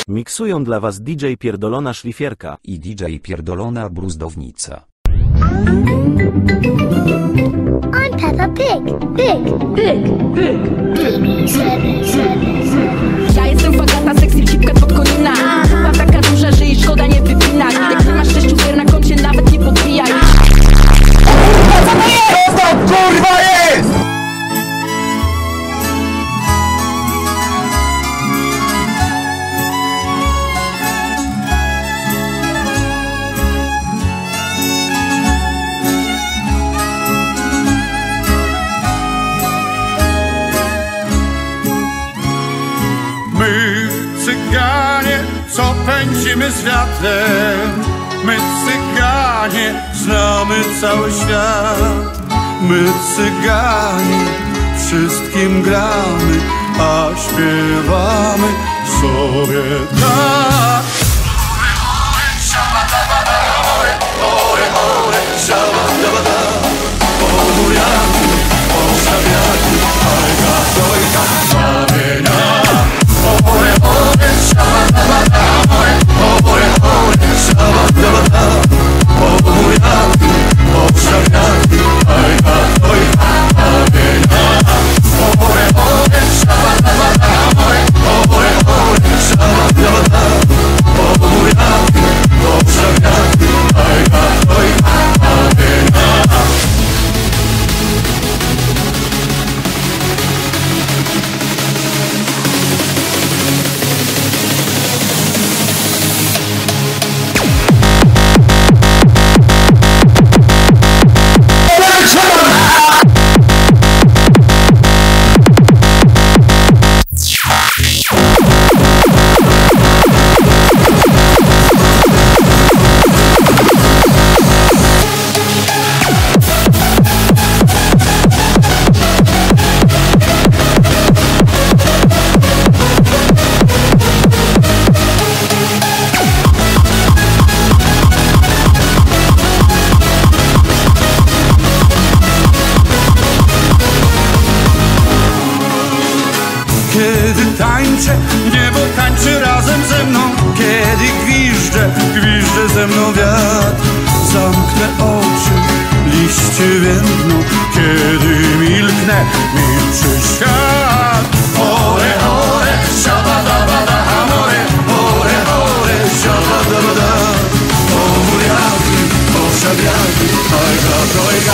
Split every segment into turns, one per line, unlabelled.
Miksują dla was DJ Pierdolona Szlifierka
i DJ Pierdolona Bruzdownica.
I'm Peppa Pig. Pig.
Ja jestem fagata, sexy cipka pod konina. Chyba taka duża, że jej szkoda nie wypinać. Jak nie masz 6 gier na koncie, nawet nie podbijaj.
Co to kurwa jest?!
My, cyganie, co pędzimy z wiatrem. My, cyganie, znamy cały świat. My, cyganie, wszystkim gramy, a śpiewamy sobie tak. Kiedy tańczę, niebo tańczy razem ze mną. Kiedy gwiżdżę ze mną wiatr. Zamknę oczy, liście więdną. Kiedy milknę, milczy świat. Ore, ore, szabadabada, amore. Ore, ore, szabadabada. O muriaki, o szabiaki, ojga, dojga.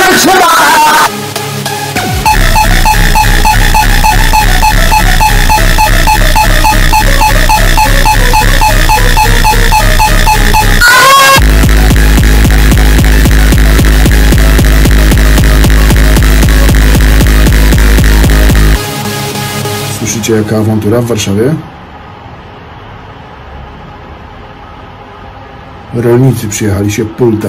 Słyszycie, jaka awantura w Warszawie? Rolnicy przyjechali się pultać.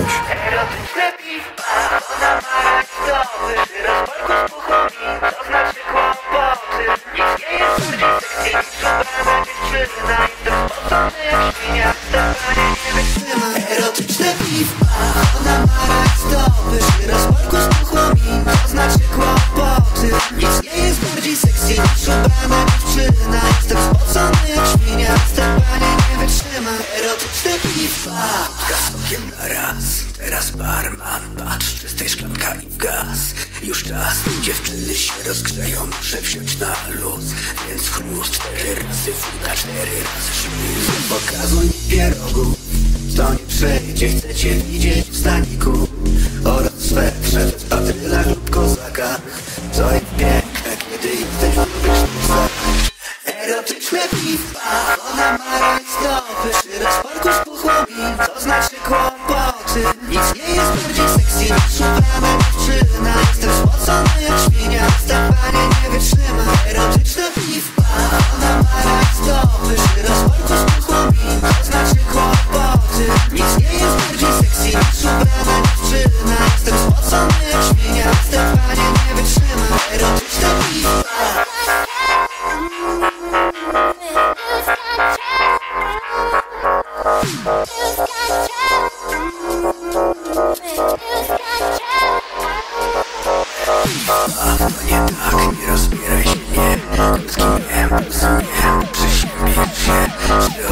Erotyczne piwa, ona ma rajstopy. Rozporku z puchłomin, to znaczy kłopoty. Nic nie jest bardziej sexy niż ubrana dziewczyna. Jestem spocony jak świnia, stępanie nie wytrzyma. Erotyczne piwa, sokiem na raz. Teraz barman, patrz, czystej szklanka i w gaz. Już czas, dziewczyny się rozgrzeją, muszę wziąć na luz. Więc chrust 4 razy fuga, 4 razy szluz. Pokazuj mi pierogów, to nie przejdzie, chcecie widzieć w staniku oraz swetrze w patrylach lub kozakach. To jest piękne, kiedy jesteś w lubisz nosach. Erotyczne piwa, ona ma rajstopy. Przy rozporku z puchłomin, to znaczy kłopoty. Nic nie jest bardziej sexy niż ubrana dziewczyna. Jestem spocony jak świnia, stępanie nie wytrzyma. Erotyczne piwa, ona ma rajstopy. Przy rozporku z puchłomin, to znaczy kłopoty. Nic nie jest bardziej sexy niż ubrana dziewczyna. Jestem spocony jak świnia, stępanie nie wytrzyma. Erotyczne piwa. Nie tak, nie rozbieraj się, nie. Krótki wiem, rozumiem, przeziębię się.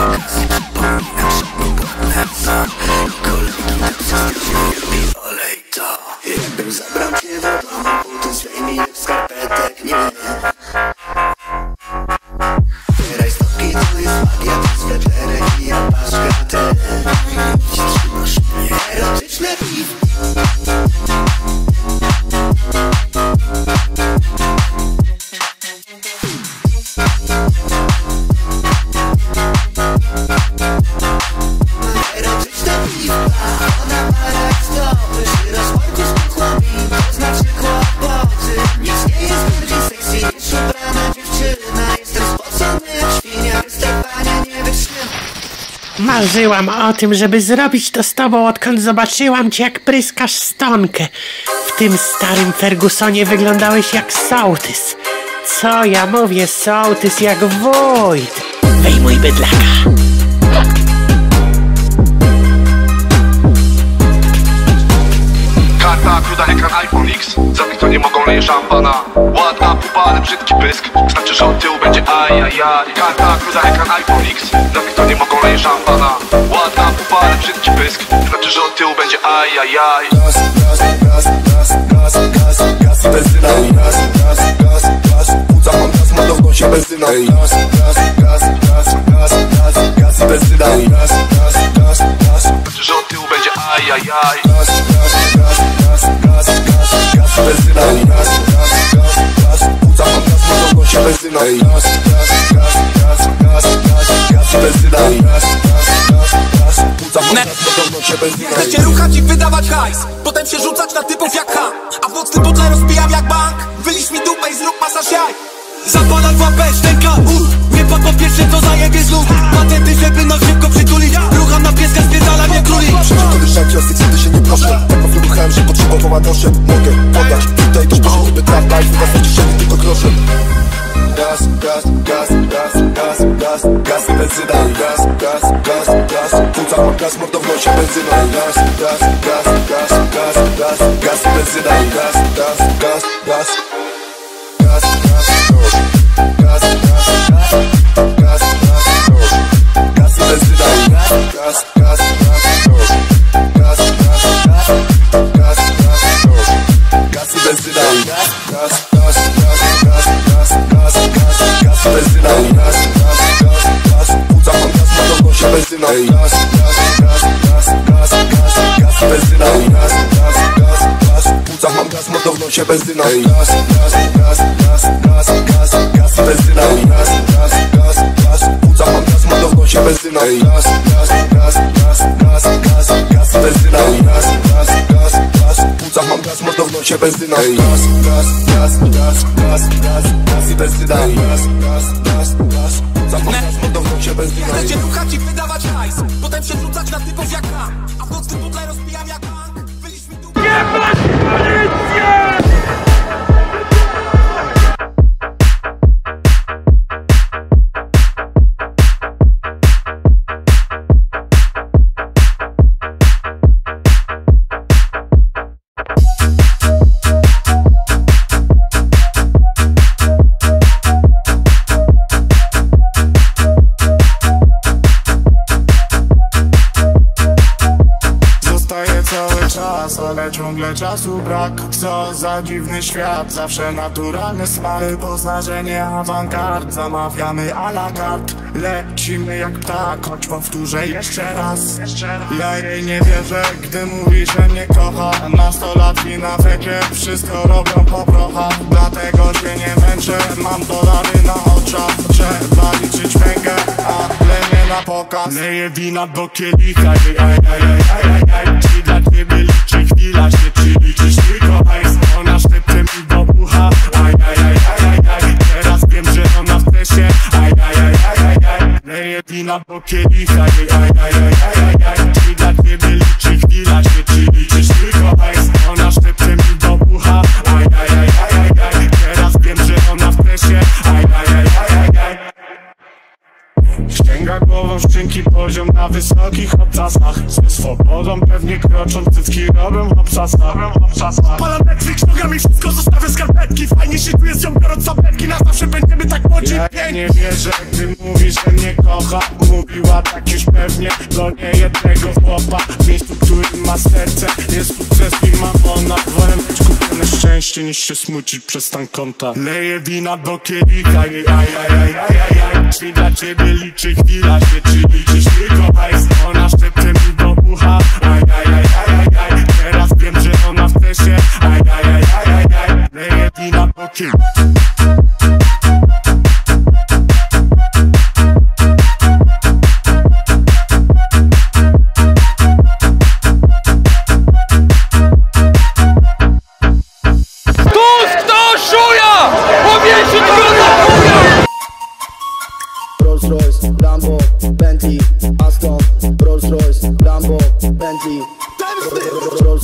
Marzyłam o tym, żeby zrobić to z tobą, odkąd zobaczyłam cię, jak pryskasz stonkę. W tym starym Fergusonie wyglądałeś jak sołtys. Co ja mówię, sołtys jak wójt. Wyjmuj bydlaka.
Karta, kruda, ekran, iPhone X. Za to nie mogą leje szampana. Ładna pupa, ale brzydki pysk. Znaczy, że od tyłu będzie ajajaj. Karta, kruda, ekran, iPhone X. Za to nie mogą leje szampana. Ładna pupa, ale brzydki pysk. Znaczy, że od tyłu będzie ajajaj. Gaz, gaz, gaz, gaz, gaz, gaz, gaz i benzyna. Gaz, gaz, gaz, gaz. Płuca mam gaz, ma do w nosie benzyna. Gaz, gaz, gaz, gaz, gaz, gaz, gaz i benzyna. Gaz, gaz, gaz, gaz. Znaczy, że od tyłu będzie ajajaj. Gaz, gaz, gaz, gaz, gaz, gaz, gaz i benzyna. Gaz, gaz, gaz, gaz. Płuca mam gaz, ma do w nosie benzyna. Gaz, gaz, gaz, gaz, gaz, gaz, gaz i benzyna. Gaz, gaz, gaz, gaz. Płuca mam gaz, ma do w nosie benzyna.
Chcecie ruchać i wydawać hajs, potem się rzucać na typów jak H. A w nocnym butle rozbijam jak bank. Wylisz mi dupę i zrób masaż jaj. Zapadam w łapę, szczęka, nie padł po pierwsze, to zajebie znów. Patenty, żeby nas szybko przytulić. Rucham na pieska, spierdala mnie królik.
Przecież to szak, ja ty się nie proszę. Tak wyruchałem, że potrzebowała noszę. Mogę podać, tutaj też proszę, niby trap life. Chyba w kieszeni tylko grosze. Gaz, gaz, gaz, gaz, gaz, gaz, gaz i benzyna. Gaz, gaz, gaz, gaz. Płuca mam gaz, mordo w nosie benzyna. Gaz, gaz, gaz, gaz, gaz, gaz, gaz i benzyna. Gaz, gaz, gaz, gaz. Gaz, gaz, gaz, gaz, gaz, gaz, gaz i benzyna. Gaz, gaz, gaz, gaz, gaz, gaz, gaz i benzyna. Gaz, gaz, gaz, gaz, gaz, gaz, gaz, gaz i benzyna. Gaz, gaz, gaz, gaz. Płuca mam gaz, ma do w nosie benzyna. Gaz, gaz, gaz, gaz, gaz, gaz, gaz i benzyna. Gaz, gaz, gaz, gaz. Płuca mam gaz, ma do w nosie benzyna. Gaz, gaz, gaz, gaz, gaz, gaz, gaz i benzyna. Gaz, gaz, gaz, gaz. Płuca mam gaz, ma do w nosie benzyna. Gaz, gaz, gaz, gaz, gaz, gaz, gaz i benzyna. Gaz, gaz, gaz, gaz. Płuca mam gaz, ma do w nosie benzyna. Gaz, gaz, gaz, gaz, gaz, gaz, gaz i benzyna. Gaz, gaz, gaz, gaz. Płuca mam gaz, ma do w nosie benzyna.
Chcecie ruchać i wydawać hajs, potem się rzucać na typów jak H. A w nocnym butle rozbijam jak bank. Wylisz mi dupę. Jebać policję!
Ale ciągle czasu brak. Co za dziwny świat. Zawsze naturalne smary. Poznaczenie awangard. Zamawiamy a la carte. Lecimy jak ptak. Choć powtórzę jeszcze raz. Ja jej nie wierzę, gdy mówi, że mnie kocha. Nastolatki na wecie wszystko robią po prochach. Dlatego się nie męczę. Mam dolary na oczach. Trzeba liczyć węgę, ale nie na pokaz. Leję wina do kielicha. Czy dla ciebie liczy chwila się, czy liczysz tylko hajs? Ona szepcze mi do ucha. Teraz wiem, że ona chce się. Leję wina do kielicha. Czy dla ciebie liczy chwila się, czy liczysz tylko hajs? Ona szepcze mi do ucha. Teraz wiem, że ona chce się. Ścięga głową szczęki, poziom na wysokich obcasach. Ze swobodą pewnie krocząc, cycki robią obcasach. Palam Netflix, nogami wszystko zostawię skarpetki. Fajnie się tu jest ją biorąc tabletki. Na zawsze będziemy tak młodzi. Ja nie wierzę, gdy mówi, że mnie kocha. Mówiła tak już pewnie do niejednego chłopa. W miejscu, w którym ma serce jest sukces i mam ona. Wolę mieć kupione szczęście niż się smucić przez stan konta. Leję wina do kielicha. Czy dla ciebie liczy chwila się, czy liczysz tylko hajs? Ona szepcze mi do ucha. Teraz wiem, że ona chce się. Leję wina do kielicha.
Tusk to szuja! Powiesić go na chuja!
Rolls Royce, Lambo, Bentley, Aston,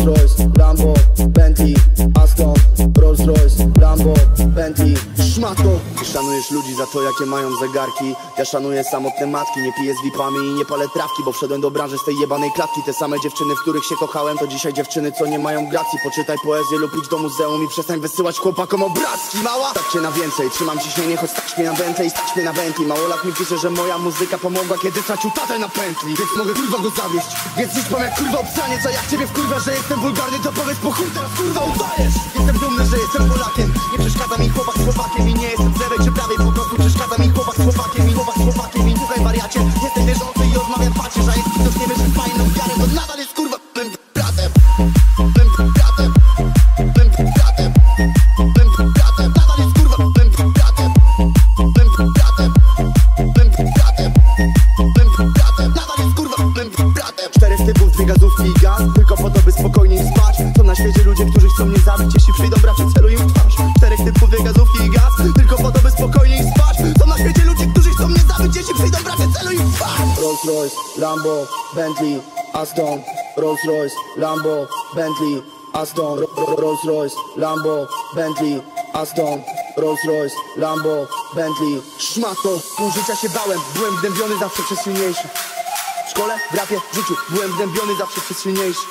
Royce, Lambo, Bentley, Aston, Rolls Royce, Lambo, Bentley, szmato. Ty szanujesz ludzi za to, jakie mają zegarki. Ja szanuję samotne matki, nie piję z VIP-ami i nie palę trawki, bo wszedłem do branży z tej jebanej klatki. Te same dziewczyny, w których się kochałem, to dzisiaj dziewczyny, co nie mają gracji. Poczytaj poezję lub idź do muzeum i przestań wysyłać chłopakom obrazki. Mała, tak cię na więcej, trzymam ciśnienie, choć stać mnie na Bentley, stać mnie na Bentley. Małolat mi pisze, że moja muzyka pomogła, kiedy tracił tatę na pętli. Więc mogę kurwa go zawieść, więc dziś powiem jak kurwa obsaniec. A jak ciebie wkurwia, że jestem wulgarny, to powiedz po chuj teraz kurwa udajesz. Jestem dumny, że jestem Polakiem, nie przeszkadza mi chłopak z chłopakiem. I nie jestem z lewej czy prawej, po prostu przeszkadza mi chłopak z chłopakiem. I chłopak z chłopakiem, i słuchaj wariacie, jestem wierzący i odmawiam patrzeć. A jeśli ktoś nie wierzy w fajną wiarę, to nadal jest kurwa tym bratem. Tym bratem, tym bratem, tym bratem. Nadal jest kurwa tym bratem. Tym bratem, tym bratem, tym bratem. Nadal jest kurwa tym bratem. 4 typów, 2 gazówki i gaz, tylko po to by spokojniej spać. Są na świecie ludzie, którzy chcą mnie zabić. Jeśli przyjdą bracie, celuj im w twarz. 4 typów, 2 gazówki i gaz, tylko po to by spokojniej spać. Są na świecie ludzie, którzy chcą mnie zabić. Jeśli przyjdą bracie, celuj im w twarz. Rolls Royce, Lambo, Bentley, Aston, Rolls Royce, Lambo, Bentley, Aston, Rolls Royce, Lambo, Bentley, Aston, Rolls Royce, Lambo, Bentley, szmato. Pół życia się bałem, byłem gnębiony zawsze przez silniejszy. W szkole, w rapie, w życiu, byłem gnębiony zawsze przez silniejszy.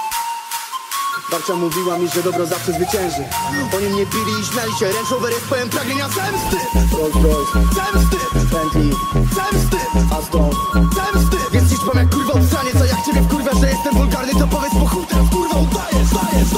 Babcia mówiła mi, że dobro zawsze zwycięży. Oni mnie bili i śmiali się, Range Rover jest pełen pragnienia zemsty. Rolls Royce, zemsty, Bentley, zemsty, Aston, zemsty. Więc dziś powiem jak kurwa obsaniec. A jak ciebie wkurwia, że jestem wulgarny, to powiedz po chuj teraz kurwa udajesz.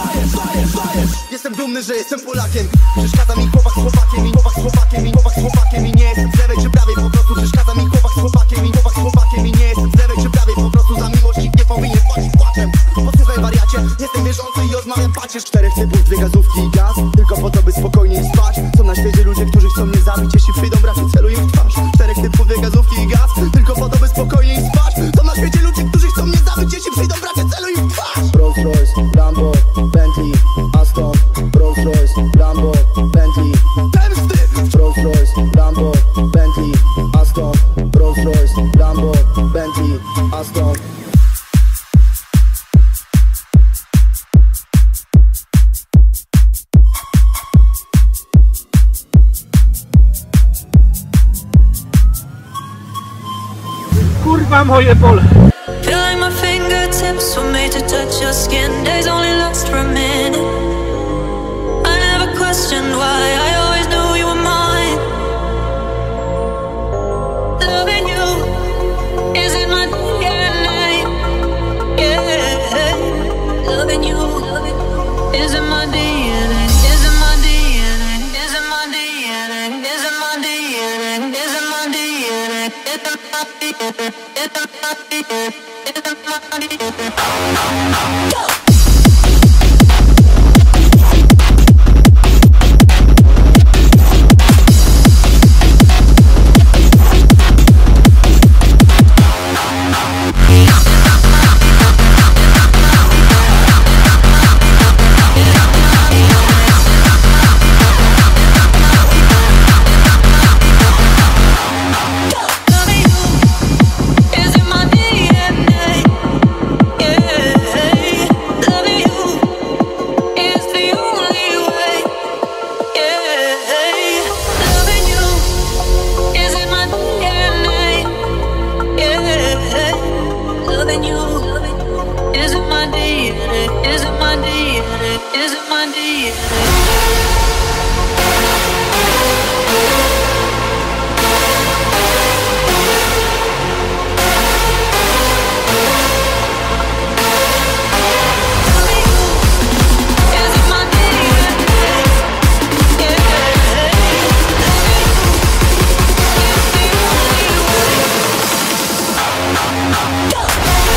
Jestem dumny, że jestem Polakiem. Przeszkadza mi chłopak z chłopakiem. I chłopak z chłopakiem, i chłopak z chłopakiem. I nie jestem z lewej czy prawej, po prostu przeszkadza mi chłopak z chłopakiem. I chłopak z chłopakiem. I nie jestem z lewej czy prawej, po prostu za miłość nikt nie powinien płacić płaczem. Posłuchaj wariacie, jestem wierzący i odmawiam pacierz. 4 typów, 2 gazówki i gaz, tylko po to by spokojniej spać. Są na świecie ludzie, którzy chcą mnie zabić. Jeśli przyjdą bracie, celuj im w twarz. 4 typów, 2 gazówki i gaz, tylko po to by spokojniej spać. Są na świecie ludzie, którzy chcą mnie zabić. Jeśli przyjdą bracie, celuj im w twarz. Rolls Royce, Lambo, Bentley, Aston, Rolls Royce, Lambo, Bentley, zemsty. Rolls Royce, Lambo, Bentley, Aston, Rolls Royce, Lambo, Bentley, Aston.
Kurwa moje pole.
Feel like my fingertips were made to touch your skin. Days only last for a minute. I never questioned why, I always knew you were mine. Loving you is in my DNA. Yeah, loving you is in my DNA. Is in my DNA. Is in my DNA. Is in my DNA. Is in my DNA. It's in my DNA. It's in my DNA. It's in my DNA. Go!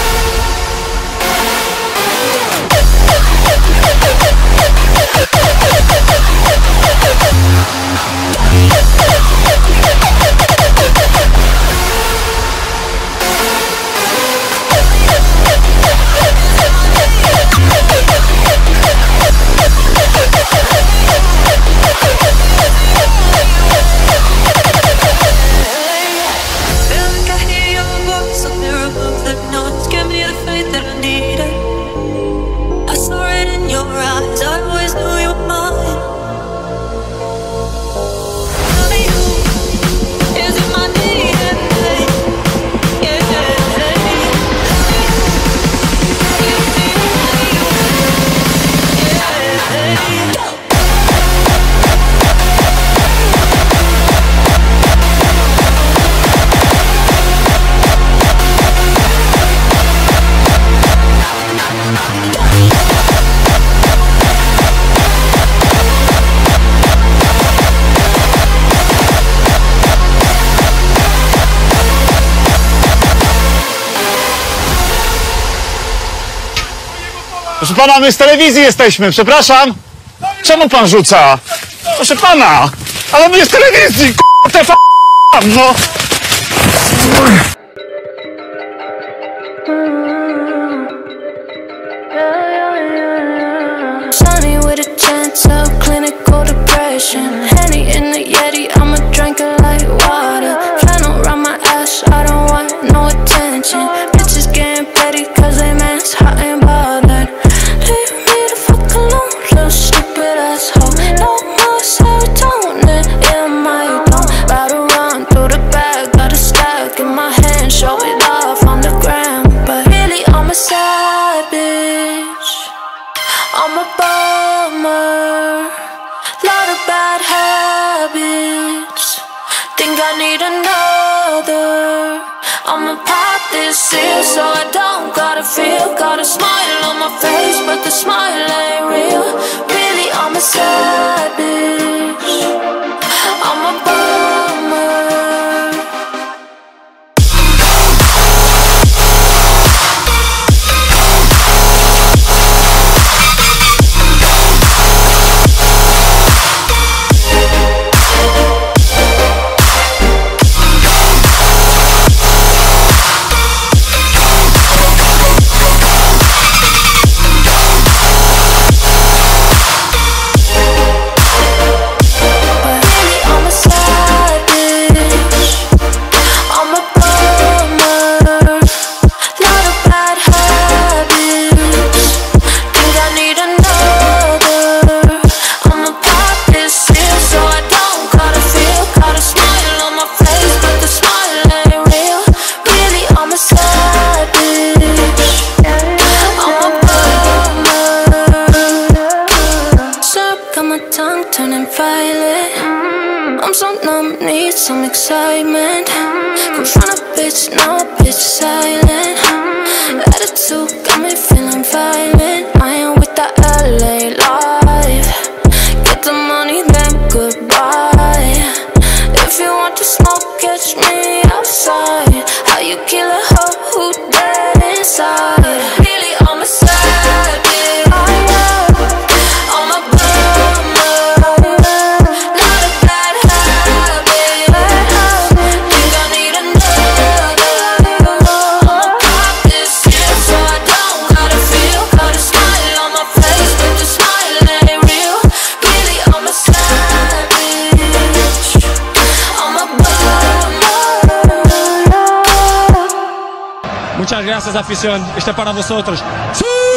Go!
pana, my z telewizji jesteśmy, przepraszam. Czemu pan rzuca? Proszę pana, ale my z telewizji, TV, no.
Sunny with a chance of clinical depression. Henny in the Yeti, I'ma drink it like water. Flannel around my ass, I don't want no attention. Bitches getting petty cause they man's hot and bothered. Leave me the fuck alone, little stupid asshole. No more serotonin in my dome. About to run through the bag, got a stack in my hand, show it off on the gram. But really I'm a sad bitch, I'm a bummer, lot of bad habits. Think I need another. I'ma pop this in so I don't gotta feel. Got a smile on my face, but the smile ain't real. Really, I'm a sad bitch, I'm a bummer. I'm so numb, need some excitement. Confront a bitch, no bitch silent. Attitude got me feeling violent. I ain't with that LA life. Get the money, then goodbye. If you want to smoke, catch me outside. How you kill a hoe who dead inside? Really, I'm a sad bitch, I'm a bummer. Lot of bad habits. Think I need another. I'ma pop this shit so I don't gotta feel. Got a smile on my face, but the smile ain't real. Really, I'm a sad bitch, I'm a bummer.
Muchas gracias, afición. Este es para vosotros. ¡Sí!